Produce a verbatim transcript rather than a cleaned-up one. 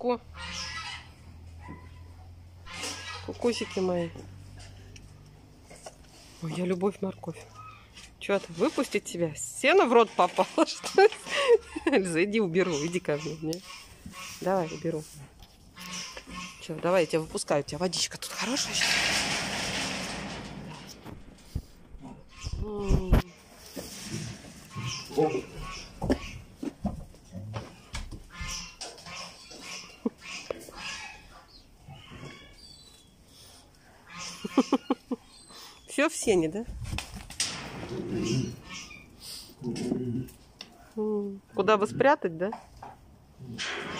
Ку-ку. Кукусики мои. Ой, я любовь морковь. Что ты, выпустить тебя? Сено в рот попало, что ли? Эльза, иди уберу, иди ко мне. Не? Давай, уберу. Че, давай, я тебя выпускаю. У тебя водичка тут хорошая сейчас. Все в сене, да? Куда бы спрятать, да?